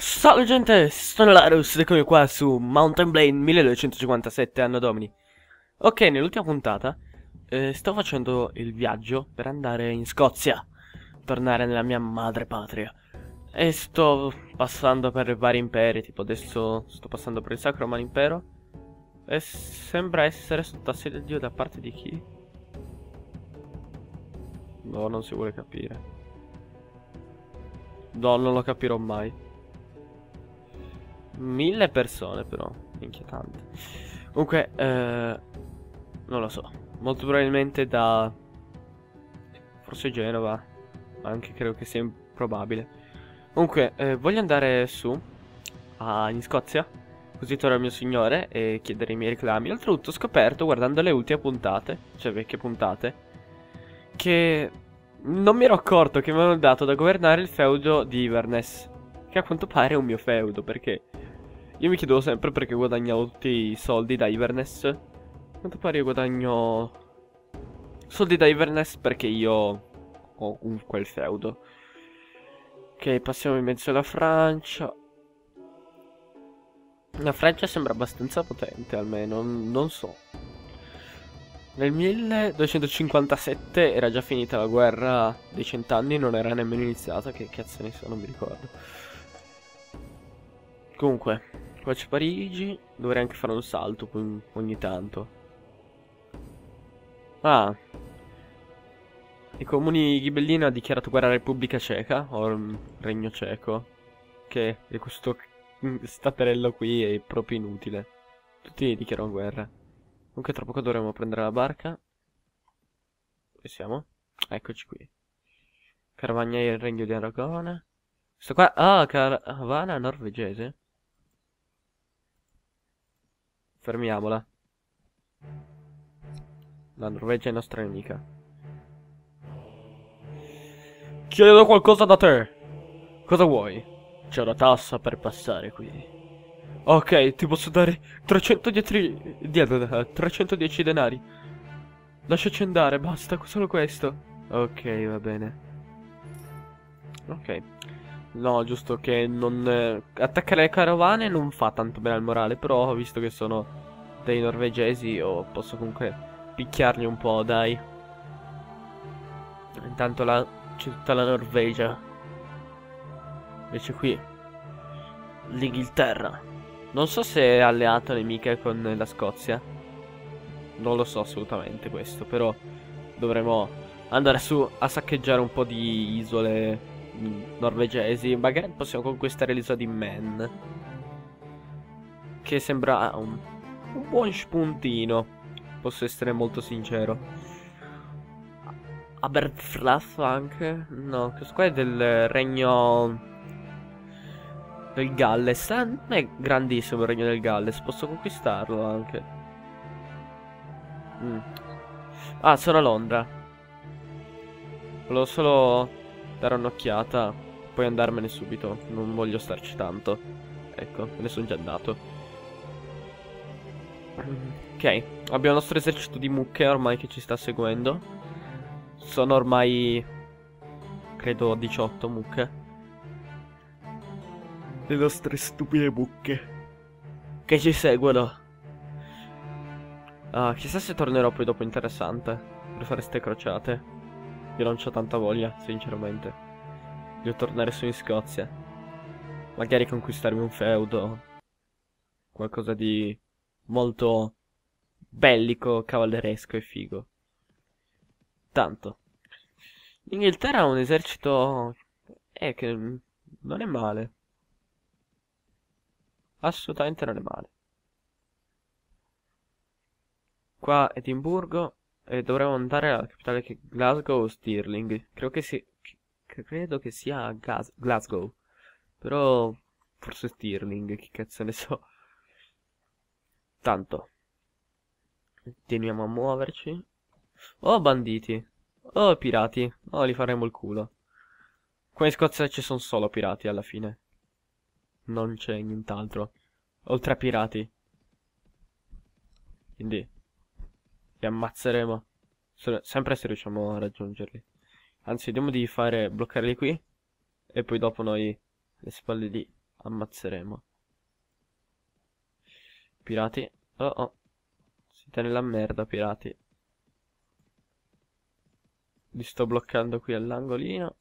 Salve gente, sono Larus ed eccomi qua su Mountain Blade 1257 anno domini. Ok, nell'ultima puntata sto facendo il viaggio per andare in Scozia, tornare nella mia madre patria. E sto passando per vari imperi, tipo adesso sto passando per il Sacro Romano Impero. E sembra essere sotto assedio Dio da parte di chi? No, non si vuole capire. No, non lo capirò mai. 1000 persone però, inquietante. Comunque, non lo so. Molto probabilmente da... forse Genova. Anche credo che sia improbabile. Comunque, voglio andare su, in Scozia. Così torno al mio signore e chiedere i miei reclami. Oltretutto ho scoperto, guardando le ultime puntate, cioè vecchie puntate, che non mi ero accorto che mi avevano dato da governare il feudo di Inverness. Che a quanto pare è un mio feudo, perché... io mi chiedevo sempre perché guadagnavo tutti i soldi da Inverness. A quanto pare io guadagno soldi da Inverness perché io ho quel feudo. Ok, passiamo in mezzo alla Francia. La Francia sembra abbastanza potente, almeno, non so. Nel 1257 era già finita la guerra dei 100 anni, non era nemmeno iniziata, che cazzo ne so, non mi ricordo. Comunque, qua c'è Parigi, dovrei anche fare un salto ogni tanto. Ah, i comuni ghibellini ha dichiarato guerra alla Repubblica Ceca, o il Regno Ceco, che è questo staterello qui è proprio inutile. Tutti dichiarano guerra. Comunque tra poco dovremo prendere la barca. Dove siamo? Eccoci qui. Caravagna il Regno di Aragona. Questo qua... ah, caravana norvegese. Fermiamola. La Norvegia è nostra nemica. Chiedo qualcosa da te. Cosa vuoi? C'è una tassa per passare qui. Ok, ti posso dare 310 denari. Lasciaci andare, basta, solo questo. Ok, va bene. Ok. No, giusto che non... attaccare le carovane non fa tanto bene al morale, però visto che sono dei norvegesi io posso comunque picchiarli un po', dai. Intanto c'è tutta la Norvegia. Invece qui l'Inghilterra. Non so se è alleata o nemica con la Scozia. Non lo so assolutamente questo, però dovremo andare su a saccheggiare un po' di isole norvegesi. Magari possiamo conquistare l'isola di Man, che sembra un buon spuntino, posso essere molto sincero. Aberflath anche? No, questo qua è del regno del Galles. Non è grandissimo il regno del Galles, posso conquistarlo anche. Ah, sono a Londra. Volevo solo dare un'occhiata, poi andarmene subito. Non voglio starci tanto. Ecco, me ne sono già andato. Ok, abbiamo il nostro esercito di mucche ormai che ci sta seguendo. Sono ormai, credo, 18 mucche. Le nostre stupide mucche che ci seguono. Ah, chissà se tornerò poi dopo interessante per fare ste crociate. Io non c'ho tanta voglia, sinceramente. Voglio tornare su in Scozia. Magari conquistarmi un feudo. Qualcosa di molto bellico, cavalleresco e figo. Tanto. L'Inghilterra ha un esercito... che non è male. Assolutamente non è male. Qua Edimburgo. E dovremmo andare alla capitale che è Glasgow o Stirling. Credo che sia Glasgow. Però forse Stirling, che cazzo ne so. Tanto. Continuiamo a muoverci. Oh banditi. Oh pirati. Oh li faremo il culo. Qua in Scozia ci sono solo pirati alla fine. Non c'è nient'altro. Oltre a pirati. Quindi li ammazzeremo. Sempre se riusciamo a raggiungerli. Anzi, vediamo di bloccarli qui. E poi dopo noi alle spalle di ammazzeremo. Pirati. Oh oh. Siete nella merda, pirati. Li sto bloccando qui all'angolino.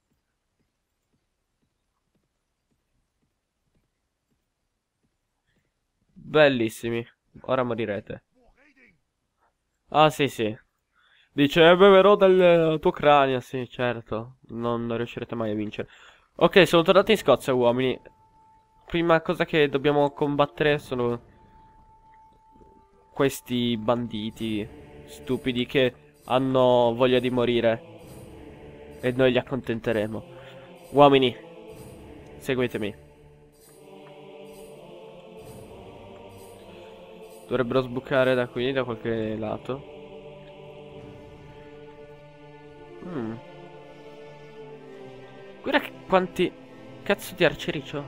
Bellissimi. Ora morirete. Ah, sì, sì. Dice, beverò del tuo cranio. Sì, certo. Non riuscirete mai a vincere. Ok, sono tornati in Scozia, uomini. Prima cosa che dobbiamo combattere sono questi banditi stupidi che hanno voglia di morire. E noi li accontenteremo. Uomini, seguitemi. Dovrebbero sbucare da qui, da qualche lato. Mm. Guarda quanti cazzo di arcieri c'ho.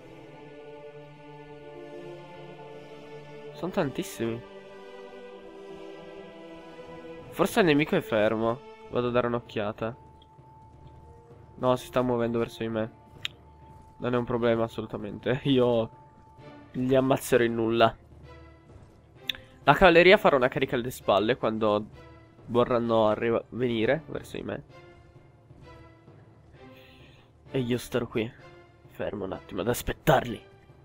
Sono tantissimi. Forse il nemico è fermo. Vado a dare un'occhiata. No, si sta muovendo verso di me. Non è un problema assolutamente. Io li ammazzerò in nulla. La cavalleria farà una carica alle spalle quando vorranno venire verso di me. E io starò qui, fermo un attimo ad aspettarli.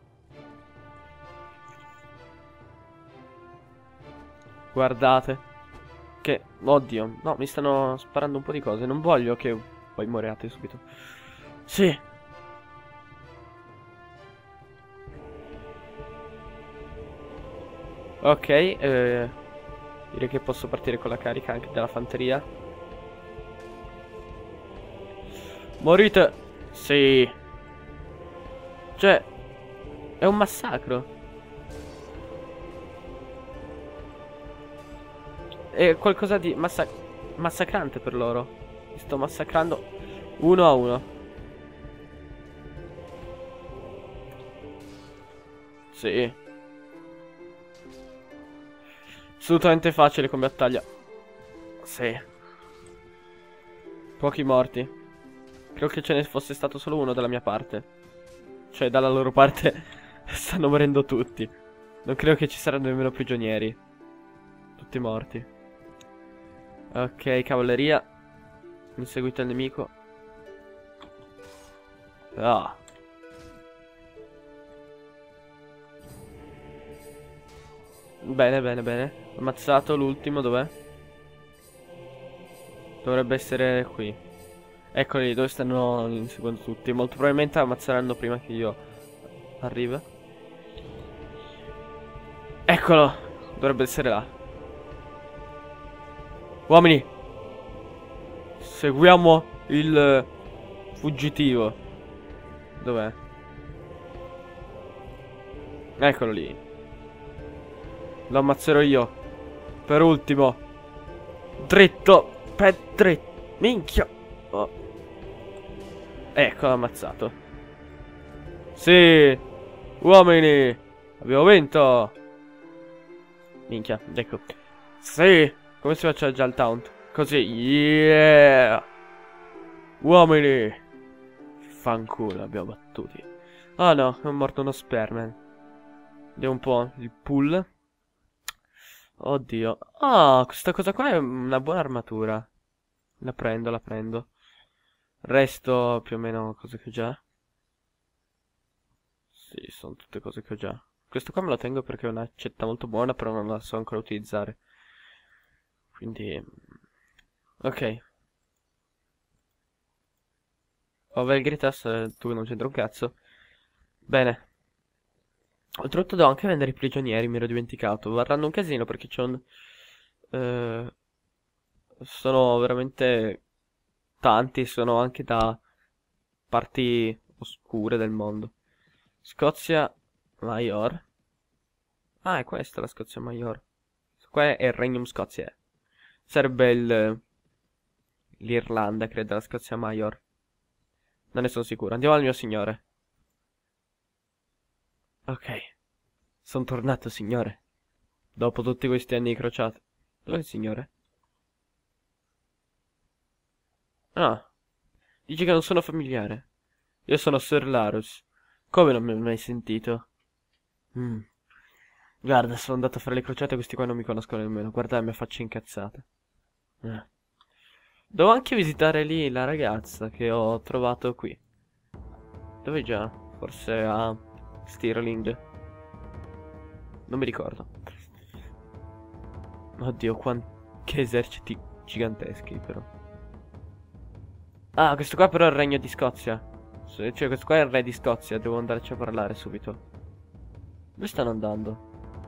Guardate. Che, oddio, no, mi stanno sparando un po' di cose. Non voglio che poi moriate subito. Sì. Ok, direi che posso partire con la carica anche della fanteria. Morite. Sì. Cioè, è un massacro. È qualcosa di massacrante per loro. Mi sto massacrando uno a uno. Sì. Assolutamente facile come battaglia. Sì. Pochi morti. Credo che ce ne fosse stato solo uno dalla mia parte. Cioè, dalla loro parte stanno morendo tutti. Non credo che ci saranno nemmeno prigionieri. Tutti morti. Ok, cavalleria. Inseguite il nemico. Ah. Bene, bene, bene. Ammazzato l'ultimo, dov'è? Dovrebbe essere qui. Eccoli, dove stanno inseguendo tutti. Molto probabilmente ammazzeranno prima che io arrivi. Eccolo! Dovrebbe essere là. Uomini! Seguiamo il fuggitivo. Dov'è? Eccolo lì. Lo ammazzerò io. Per ultimo. Dritto. Per dritto. Minchia. Oh. Ecco, ammazzato. Sì. Uomini. Abbiamo vinto. Minchia, ecco. Sì. Come si faccia già il taunt? Così. Yeah. Uomini. Fanculo, abbiamo battuti. Ah no, è morto uno sperman. Vediamo un po' il pull. Oddio. Ah, questa cosa qua è una buona armatura. La prendo, la prendo. Resto più o meno cose che ho già. Sì, sono tutte cose che ho già. Questo qua me lo tengo perché è una accetta molto buona, però non la so ancora utilizzare. Quindi... Ok. Ho Velgritas, tu non c'entra un cazzo. Bene. Oltretutto devo anche vendere i prigionieri, mi ero dimenticato. Varranno un casino perché c'è un... sono veramente tanti, sono anche da parti oscure del mondo. Scozia Maior. Ah, è questa la Scozia Maior. Qua è il Regnum Scoziae. Sarebbe l'Irlanda, credo, la Scozia Maior. Non ne sono sicuro. Andiamo al mio signore. Ok. Sono tornato, signore. Dopo tutti questi anni di crociata. Dov'è il signore? Ah. Dici che non sono familiare. Io sono Sir Larus. Come non mi hai mai sentito? Mm. Guarda, sono andato a fare le crociate e questi qua non mi conoscono nemmeno. Guarda la mia faccia incazzata. Eh. Devo anche visitare lì la ragazza che ho trovato qui. Dove già? Forse a Stirling. Non mi ricordo. Oddio, che eserciti giganteschi però. Ah, questo qua però è il regno di Scozia. Cioè, questo qua è il re di Scozia. Devo andarci a parlare subito. Dove stanno andando?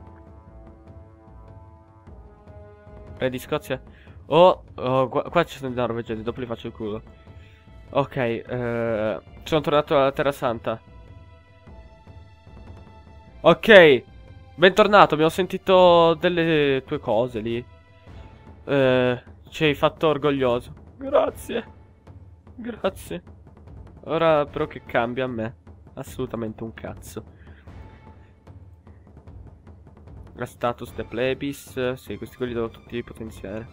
Re di Scozia? Qua ci sono i norvegesi, dopo li faccio il culo. Ok, sono tornato alla Terra Santa. Ok, bentornato, abbiamo sentito delle tue cose lì. Ci hai fatto orgoglioso. Grazie. Grazie. Ora però che cambia a me? Assolutamente un cazzo. La status de plebis. Sì, questi quelli devo tutti potenziare.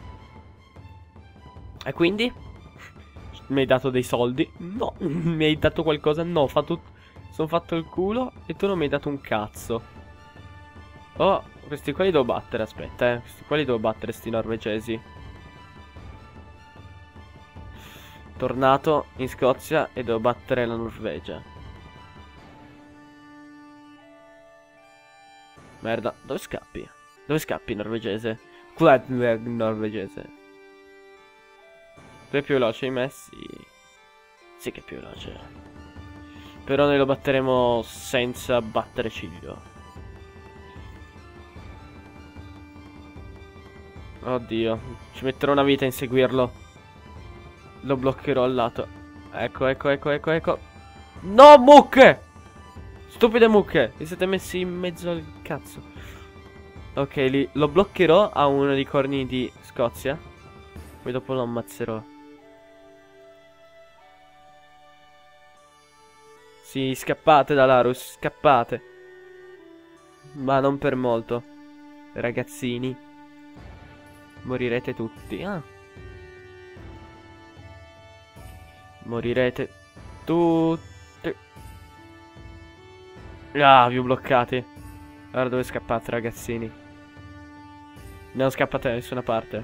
E quindi? Mi hai dato dei soldi? No. Mi hai dato qualcosa? No, sono fatto il culo e tu non mi hai dato un cazzo. Oh, questi qua li devo battere, aspetta, questi qua li devo battere, sti norvegesi. Tornato in Scozia e devo battere la Norvegia. Merda, dove scappi? Dove scappi, norvegese? Norvegese. Tu è più veloce di me? Sì. Sì che è più veloce. Però noi lo batteremo senza battere ciglio. Oddio, ci metterò una vita a inseguirlo. Lo bloccherò al lato. Ecco, ecco, ecco, ecco, ecco. No, mucche! Stupide mucche, vi siete messi in mezzo al cazzo. Ok, lo bloccherò a uno dei corni di Scozia. Poi dopo lo ammazzerò. Sì, scappate da Larus, scappate. Ma non per molto. Ragazzini. Morirete tutti. Ah. Morirete tutti. Ah, vi ho bloccati. Allora dove scappate, ragazzini? Non scappate da nessuna parte.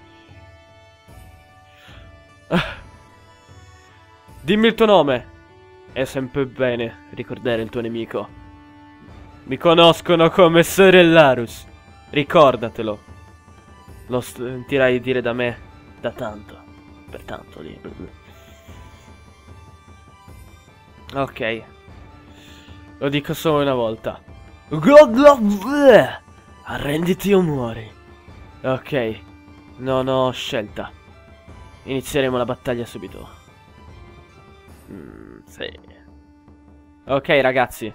Ah. Dimmi il tuo nome. È sempre bene ricordare il tuo nemico. Mi conoscono come Sorellarus. Ricordatelo. Lo sentirai dire da me da tanto. Per tanto lì. Ok. Lo dico solo una volta. Arrenditi o muori. Ok. Non ho scelta. Inizieremo la battaglia subito. Sì. Ok, ragazzi.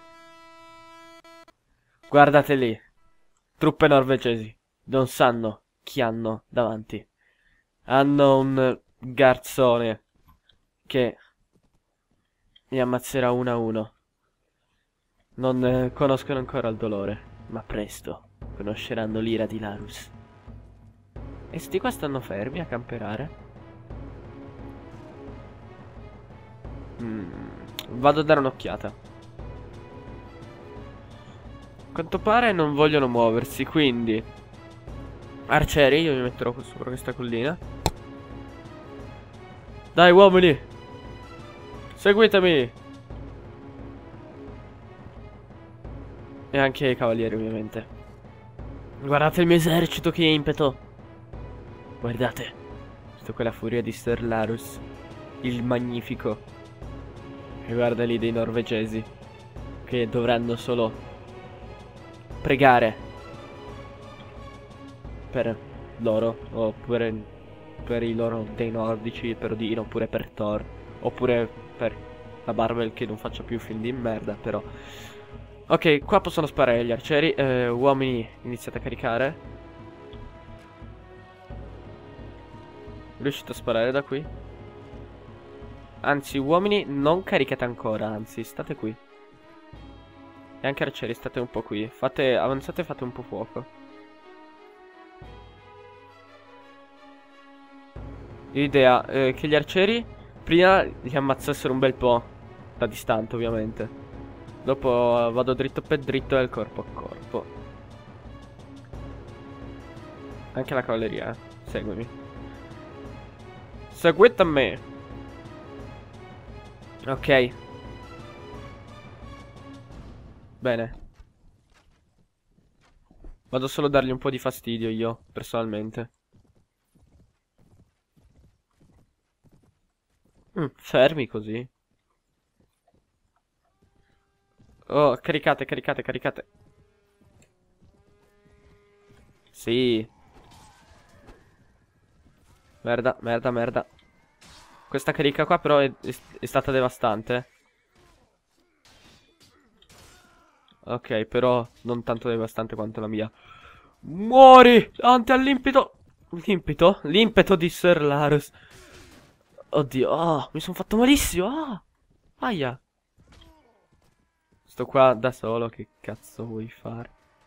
Guardate lì. Truppe norvegesi. Non sanno chi hanno davanti. Hanno un garzone che mi ammazzerà uno a uno. Non conoscono ancora il dolore, ma presto conosceranno l'ira di Larus. E sti qua stanno fermi a camperare. Vado a dare un'occhiata. A quanto pare non vogliono muoversi, quindi arcieri, io mi metterò sopra questa collina. Dai uomini, seguitemi. E anche i cavalieri, ovviamente. Guardate il mio esercito, che impeto. Guardate. Sto con la furia di Sir Larus, il magnifico. E guarda lì dei norvegesi che dovranno solo pregare per loro, oppure per i loro dei nordici, per Odino, oppure per Thor, oppure per la Marvel, che non faccia più film di merda, però. Ok, qua possono sparare gli arcieri. Uomini, iniziate a caricare. Riuscite a sparare da qui? Anzi, uomini, non caricate ancora, anzi, state qui. E anche arcieri, state un po' qui. Avanzate e fate un po' fuoco. L'idea che gli arcieri prima li ammazzassero un bel po'. Da distante, ovviamente. Dopo vado dritto per dritto e corpo a corpo. Anche la cavalleria, seguimi. Seguite me. Ok. Bene. Vado solo a dargli un po' di fastidio io, personalmente. Fermi così. Oh, caricate, caricate, caricate. Sì. Merda, merda, merda. Questa carica qua però è stata devastante. Ok, però non tanto devastante quanto la mia. Muori! Davanti all'impeto. L'impeto? L'impeto di Sir Larus. Oddio, mi sono fatto malissimo. Aia. Sto qua da solo, che cazzo vuoi fare?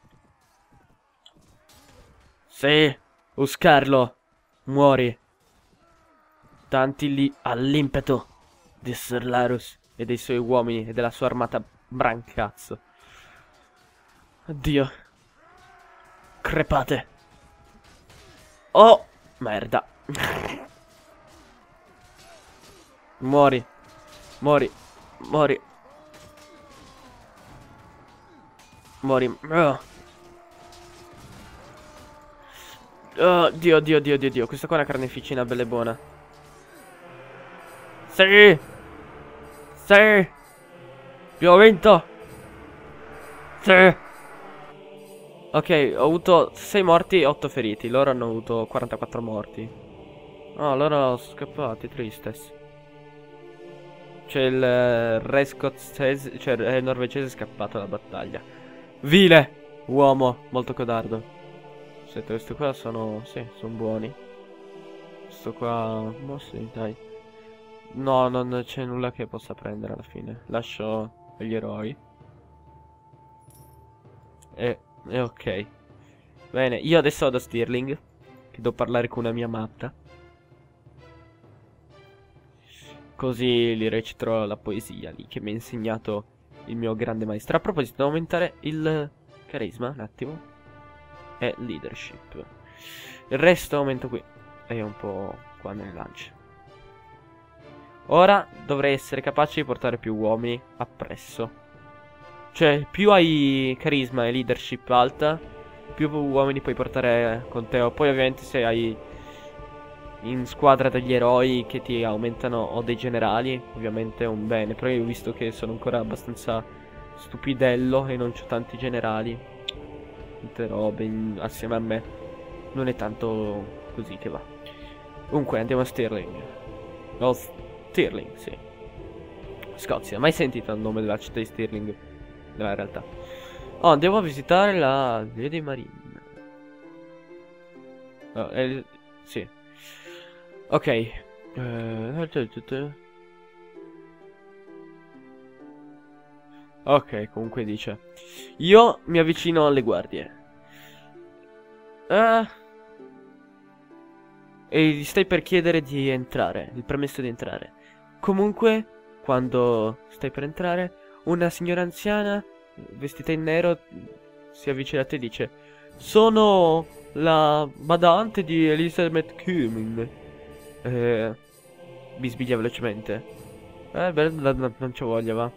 Sì, Uscarlo. Muori. Davanti lì all'impeto di Sir Larus e dei suoi uomini e della sua armata brancazzo. Oddio. Crepate. Oh, merda. Muori. Muori. Muori. Muori. Oh, Dio, Dio, Dio, Dio, Dio. Questa qua è una carneficina bella e buona. Sì. Sì. Abbiamo vinto. Sì. Ok, ho avuto 6 morti e 8 feriti. Loro hanno avuto 44 morti. Oh, loro sono scappati, tristes. C'è il re scozzese, cioè il re norvegese è scappato dalla battaglia. Vile! Uomo, molto codardo. Senti, questi qua sono, sì, sono buoni. Questo qua, no sì, dai. No, non c'è nulla che possa prendere alla fine. Lascio gli eroi. E ok. Bene, io adesso vado a Stirling, che devo parlare con una mia matta. Così gli reciterò la poesia lì che mi ha insegnato il mio grande maestro. A proposito, devo aumentare il carisma, un attimo. E leadership. Il resto aumento qui. E un po' qua nelle lance. Ora dovrei essere capace di portare più uomini appresso. Cioè, più hai carisma e leadership alta, più uomini puoi portare con te. Poi ovviamente se hai in squadra degli eroi che ti aumentano o dei generali, ovviamente è un bene. Però io ho visto che sono ancora abbastanza stupidello e non c'ho tanti generali. Tante robe assieme a me. Non è tanto così che va. Comunque andiamo a Stirling. No, Stirling, sì. Scozia, mai sentito il nome della città di Stirling? Nella realtà. Oh, andiamo a visitare la Lady Marine. Oh, sì. Ok. Ok, comunque dice. Io mi avvicino alle guardie. E gli stai per chiedere di entrare, il permesso di entrare. Comunque, quando stai per entrare, una signora anziana, vestita in nero, si avvicina a te e dice: sono la badante di Elizabeth Cumming. Bisbiglia velocemente. Beh, non c'ho voglia, va.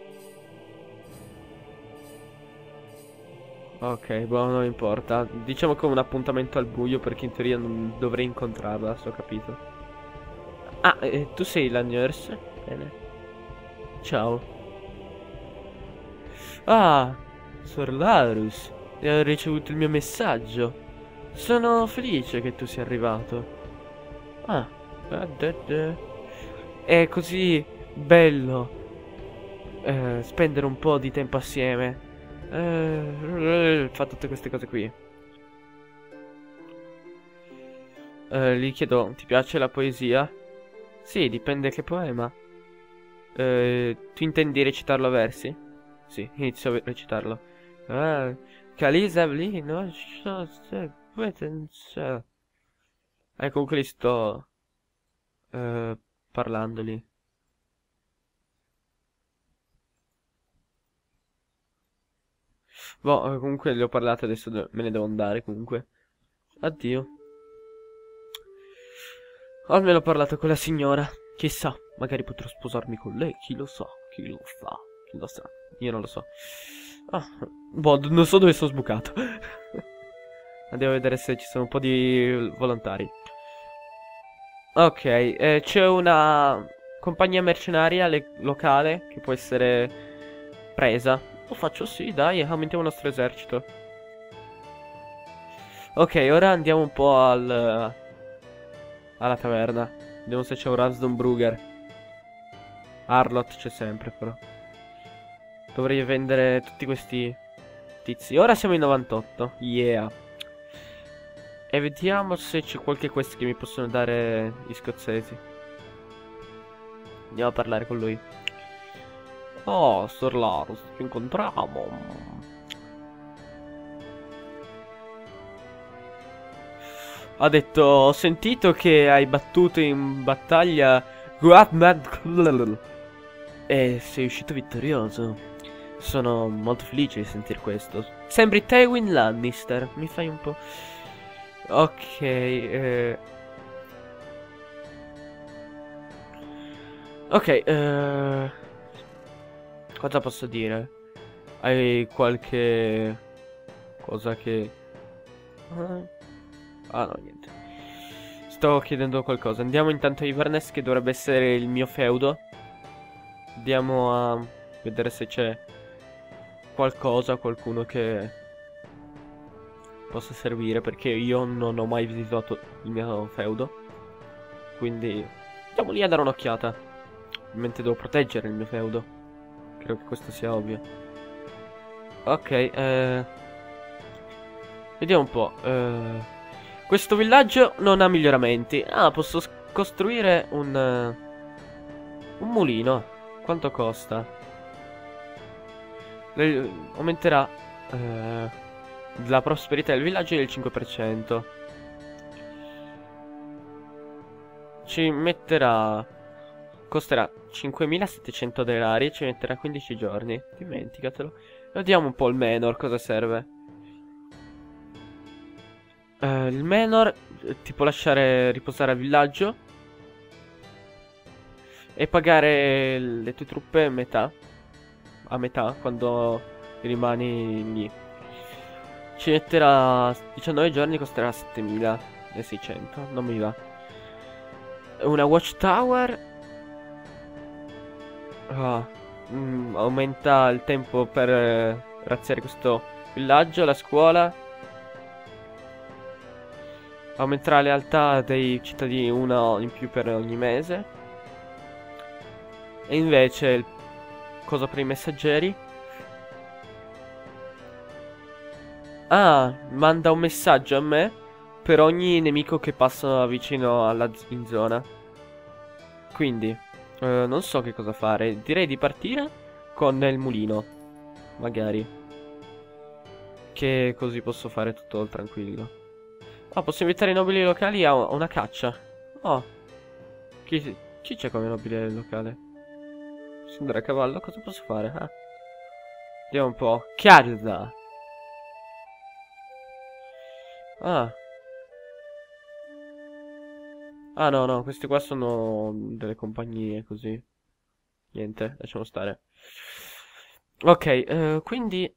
Ok, boh, non importa. Diciamo che ho un appuntamento al buio perché in teoria non dovrei incontrarla, se ho capito. Ah, tu sei la nurse? Bene. Ciao. Ah, Sor Larus. Hai ricevuto il mio messaggio. Sono felice che tu sia arrivato. Ah, è così bello spendere un po' di tempo assieme. Fa tutte queste cose qui. Gli chiedo, ti piace la poesia? Sì, dipende che poema. Tu intendi recitarlo a versi? Sì, inizio a recitarlo. Calisa Blino. Comunque li sto eh, parlandoli. Boh, comunque le ho parlato, adesso me ne devo andare comunque. Addio. Almeno ho parlato con la signora. Chissà, magari potrò sposarmi con lei. Chi lo sa, chi lo sa, chi lo sa. Io non lo so. Ah, boh, non so dove sono sbucato. Andiamo a vedere se ci sono un po' di volontari. Ok, c'è una compagnia mercenaria locale che può essere presa. Lo faccio, sì, dai, aumentiamo il nostro esercito. Ok, ora andiamo un po' alla taverna. Vediamo se c'è un Ransdom. Arlott c'è sempre, però. Dovrei vendere tutti questi tizi. Ora siamo in 98. Yeah. E vediamo se c'è qualche quest che mi possono dare gli scozzesi. Andiamo a parlare con lui. Oh, Sir Lars, ci incontriamo. Ha detto, ho sentito che hai battuto in battaglia Guatman e sei uscito vittorioso. Sono molto felice di sentire questo. Sembri Tywin Lannister. Mi fai un po'... Ok, ok, cosa posso dire? Hai qualche cosa che... Ah no, niente. Sto chiedendo qualcosa. Andiamo intanto a Iverness, che dovrebbe essere il mio feudo. Andiamo a vedere se c'è qualcosa, qualcuno che possa servire, perché io non ho mai visitato il mio feudo. Quindi andiamo lì a dare un'occhiata. Ovviamente devo proteggere il mio feudo. Credo che questo sia ovvio. Ok, vediamo un po'. Questo villaggio non ha miglioramenti. Ah, posso costruire un mulino. Quanto costa? Aumenterà la prosperità del villaggio del 5%. Ci metterà... Costerà 5.700 denari e ci metterà 15 giorni. Dimenticatelo. Vediamo un po' il Menor cosa serve. Il Menor ti può lasciare riposare al villaggio e pagare le tue truppe a metà quando rimani lì. Ci metterà 19 giorni, costerà 7.600. Non mi va. Una watchtower aumenta il tempo per razziare questo villaggio. La scuola aumenterà la lealtà dei cittadini, una in più per ogni mese. E invece il cosa per i messaggeri? Ah, manda un messaggio a me per ogni nemico che passa vicino in zona. Quindi non so che cosa fare. Direi di partire con il mulino, magari, che così posso fare tutto tranquillo. Ah, posso invitare i nobili locali a una caccia. Oh, chi c'è come nobile locale? Posso andare a cavallo? Cosa posso fare? Ah. Vediamo un po'. Chiarda. Ah. Ah no, no, queste qua sono delle compagnie così. Niente, lasciamo stare. Ok, quindi...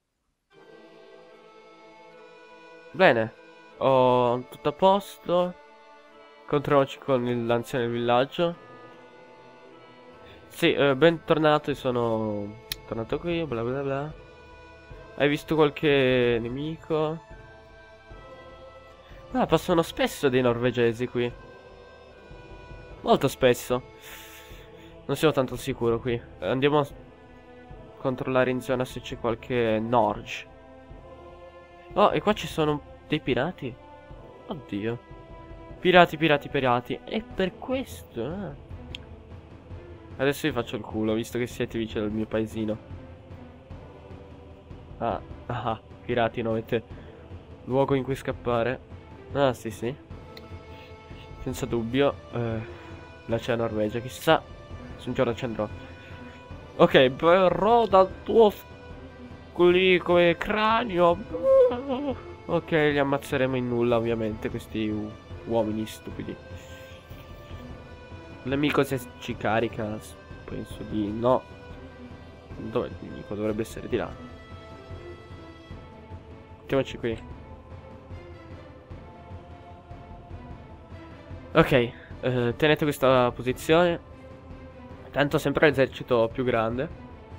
Bene, ho tutto a posto. Controlliamoci con l'anziano del villaggio. Sì, bentornato, sono tornato qui, bla bla bla. Hai visto qualche nemico? Ah, passano spesso dei norvegesi qui. Molto spesso. Non sono tanto sicuro qui. Andiamo a controllare in zona se c'è qualche Norge. Oh, e qua ci sono dei pirati. Oddio. Pirati, pirati, pirati. E per questo... Adesso vi faccio il culo, visto che siete vicino al mio paesino. Ah, pirati, non avete luogo in cui scappare. Ah, sì, sì. Senza dubbio. La c'è Norvegia, chissà se un giorno ci andrò. Ok, verrò dal tuo muscoli come cranio. Ok, li ammazzeremo in nulla, ovviamente, questi uomini stupidi. Il nemico se ci carica, penso di no. Dov'è il nemico? Dovrebbe essere di là. Mettiamoci qui. Ok, tenete questa posizione. Tanto sempre l'esercito più grande.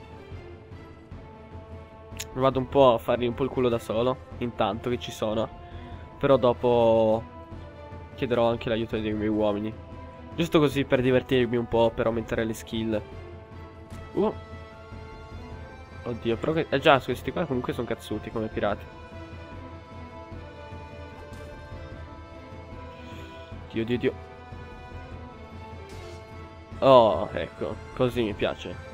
Vado un po' a fargli un po' il culo da solo, intanto che ci sono. Però dopo chiederò anche l'aiuto dei miei uomini. Giusto così per divertirmi un po', per aumentare le skill. Oddio, però che... già, questi qua comunque sono cazzuti come pirati. Dio. Oh, ecco, così mi piace.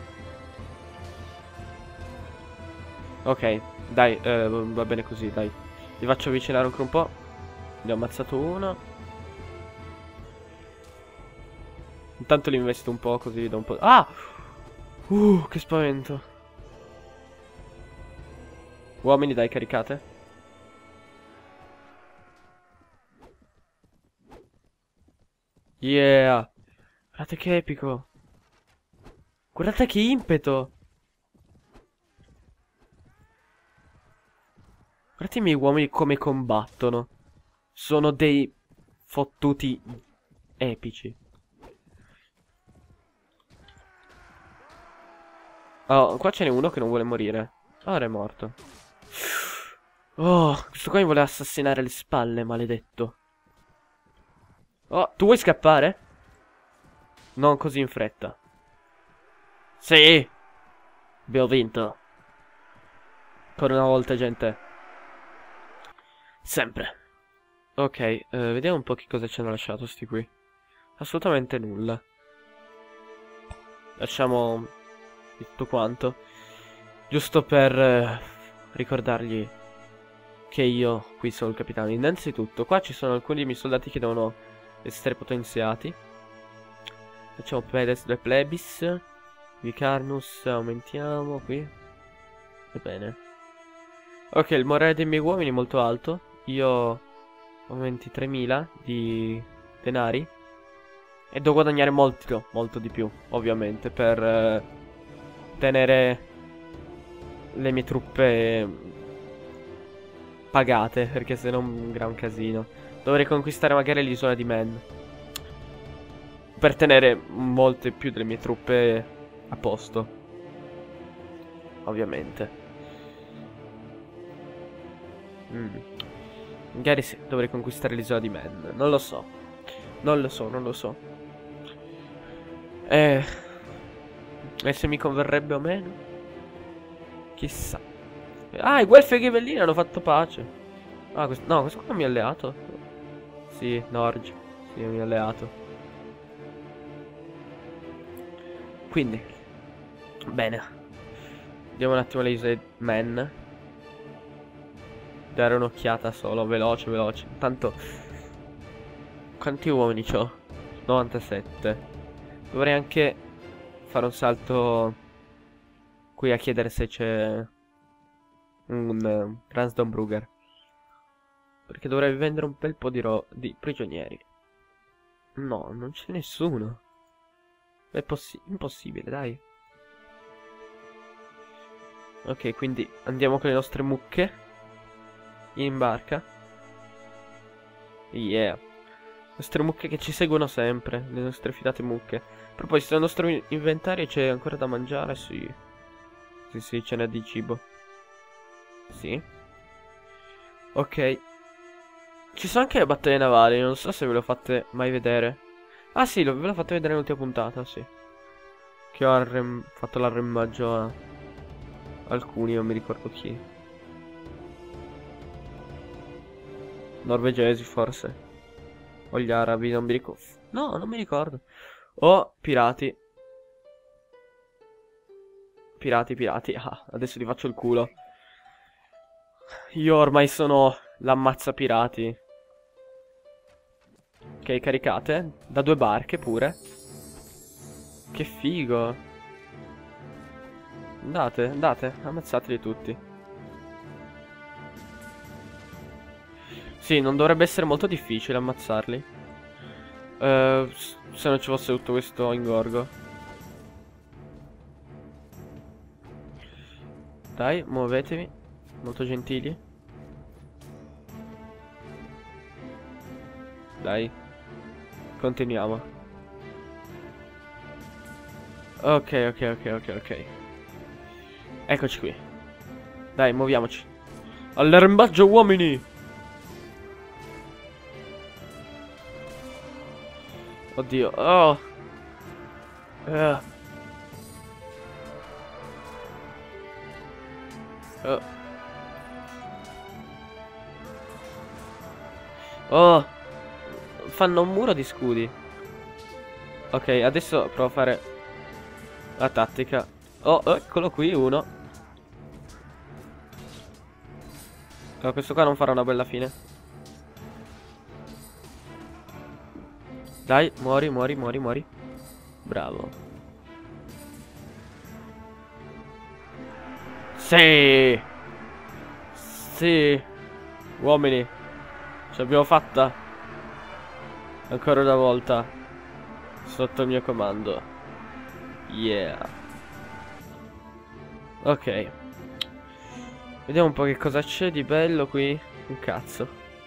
Ok, dai, va bene così, dai. Li faccio avvicinare ancora un po'. Ne ho ammazzato uno. Intanto li investo un po' così da un po'. Ah! Che spavento. Uomini, dai, caricate. Yeah. Guardate che epico. Guardate che impeto. Guardate i miei uomini come combattono. Sono dei fottuti epici. Oh, qua ce n'è uno che non vuole morire. Ora è morto. Oh, questo qua mi vuole assassinare le spalle, maledetto. Oh, tu vuoi scappare? Non così in fretta. Sì! Abbiamo vinto. Ancora una volta, gente. Sempre. Ok, vediamo un po' che cosa ci hanno lasciato sti qui. Assolutamente nulla. Lasciamo tutto quanto. Giusto per ricordargli che io qui sono il capitano. Innanzitutto, qua ci sono alcuni dei miei soldati che devono essere potenziati. Facciamo Pedes 2 plebis. Vicarnus aumentiamo qui. Va bene. Ok, il morale dei miei uomini è molto alto. Io ho 23.000 di denari. E devo guadagnare molto di più, ovviamente, per tenere le mie truppe pagate, perché se no è un gran casino. Dovrei conquistare magari l'isola di Man, per tenere molte più delle mie truppe a posto, ovviamente. Magari sì, dovrei conquistare l'isola di Man. Non lo so. Non lo so. E se mi converrebbe o meno? Chissà. Ah, i Guelfi e i Ghibellini hanno fatto pace. Ah, no, questo qua è un mio alleato. Sì, Norge. Sì, è un mio alleato. Quindi, bene. Vediamo un attimo le isole Man. Dare un'occhiata solo, veloce. Intanto, quanti uomini c'ho? 97. Dovrei anche fare un salto qui a chiedere se c'è un Ransdormbrugger. Perché dovrei vendere un bel po' di prigionieri. No, non c'è nessuno. È impossibile, dai. Ok, quindi andiamo con le nostre mucche in barca. Yeah. Le nostre mucche che ci seguono sempre. Le nostre fidate mucche. A proposito, nel nostro inventario c'è ancora da mangiare? Sì. Sì, ce n'è di cibo. Sì. Ok. Ci sono anche le battaglie navali. Non so se ve le fate mai vedere. Ah sì, ve l'ho fatto vedere nell'ultima puntata, sì. Che ho fatto l'arrembaggio a alcuni, non mi ricordo chi. Norvegesi forse. O gli arabi, non mi ricordo. No, non mi ricordo. O pirati. Pirati. Ah, adesso ti faccio il culo. Io ormai sono l'ammazza pirati. Ok, caricate. Da 2 barche pure. Che figo. Andate, andate, ammazzateli tutti. Sì, non dovrebbe essere molto difficile ammazzarli. Se non ci fosse tutto questo ingorgo. Dai, muovetevi. Molto gentili. Dai. Continuiamo. Ok, ok, ok, ok, ok. Eccoci qui. Dai, muoviamoci. All'arrembaggio, uomini! Oddio. Oh. Eh. Oh. Oh. Fanno un muro di scudi. Ok, adesso provo a fare la tattica. Oh, eccolo qui uno. Questo qua non farà una bella fine. Dai, muori, muori, muori, muori. Bravo. Sì. Sì. Uomini, ce l'abbiamo fatta. Ancora una volta. Sotto il mio comando. Yeah. Ok. Vediamo un po' che cosa c'è di bello qui. Un cazzo.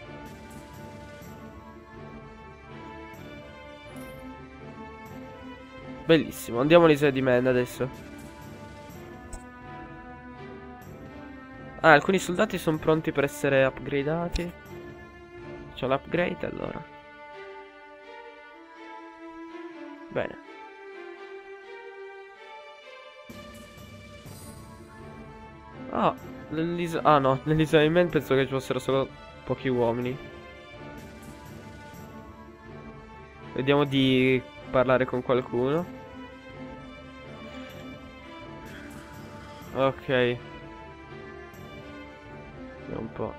Bellissimo. Andiamo all'isola di Man adesso. Ah, alcuni soldati sono pronti per essere upgradati. C'ho l'upgrade allora. Bene. Ah, ah no, nell'isola di Man penso che ci fossero solo pochi uomini. Vediamo di parlare con qualcuno. Ok. Vediamo un po'.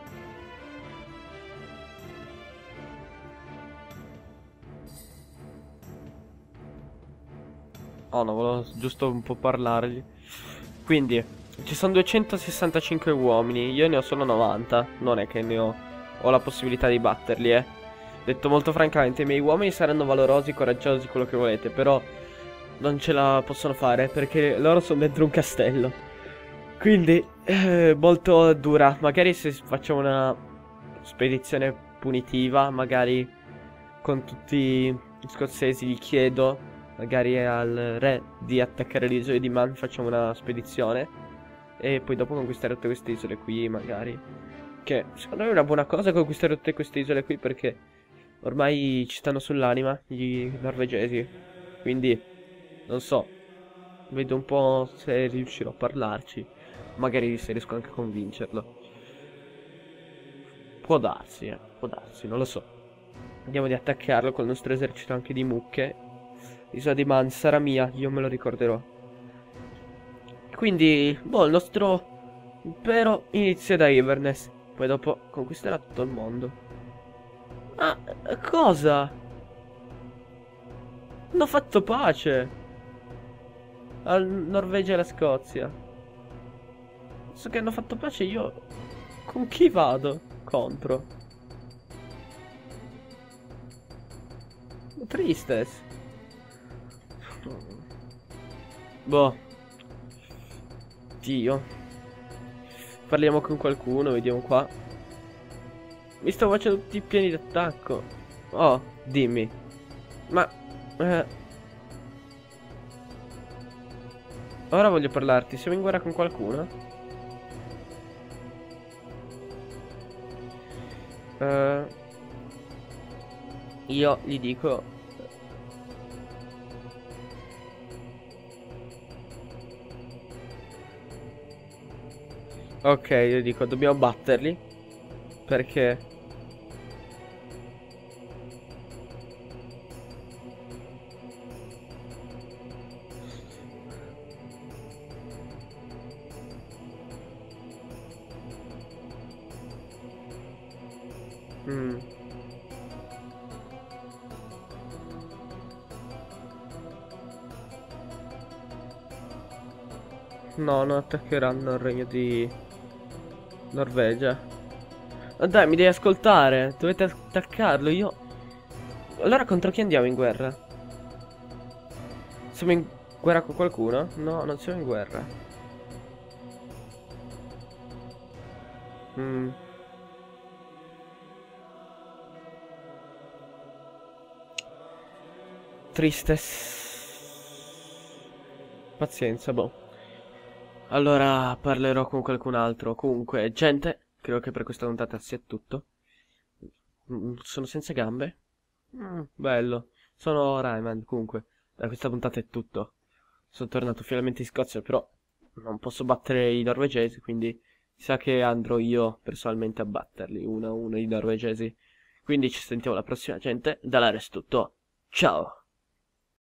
Oh no, volevo giusto un po' parlargli. Quindi, ci sono 265 uomini, io ne ho solo 90. Non è che ne ho la possibilità di batterli, eh. Detto molto francamente, i miei uomini saranno valorosi, coraggiosi, quello che volete, però non ce la possono fare perché loro sono dentro un castello. Quindi, molto dura. Magari se facciamo una spedizione punitiva, magari con tutti gli scozzesi gli chiedo, magari al re, di attaccare le isole di Man, facciamo una spedizione e poi dopo conquistare tutte queste isole qui, magari. Che secondo me è una buona cosa conquistare tutte queste isole qui perché ormai ci stanno sull'anima gli norvegesi. Quindi, non so, vedo un po' se riuscirò a parlarci. Magari se riesco anche a convincerlo. Può darsi, non lo so. Andiamo di attaccarlo col nostro esercito anche di mucche. L'isola di Man sarà mia, io me lo ricorderò. Quindi, boh, il nostro impero inizia da Inverness. Poi dopo conquisterà tutto il mondo. Ah, cosa? Hanno fatto pace al Norvegia e alla Scozia. So che hanno fatto pace, io con chi vado contro? Tristes. Boh. Dio. Parliamo con qualcuno, vediamo qua. Mi sto facendo tutti i piani d'attacco. Oh, dimmi. Ma... ora voglio parlarti. Siamo in guerra con qualcuno? Io gli dico... ok, io dico, dobbiamo batterli. Perché... No, non attaccheranno il regno di Norvegia. Ma dai, mi devi ascoltare. Dovete attaccarlo. Io. Allora contro chi andiamo in guerra? Siamo in guerra con qualcuno? No, non siamo in guerra. Mm. Tristes. Pazienza, boh. Allora parlerò con qualcun altro. Comunque, gente, credo che per questa puntata sia tutto. Sono senza gambe? Bello. Sono Rayman, comunque. Da questa puntata è tutto. Sono tornato finalmente in Scozia, però non posso battere i norvegesi, quindi sa che andrò io personalmente a batterli, 1-1 i norvegesi. Quindi ci sentiamo alla prossima, gente. Da Lares tutto. Ciao!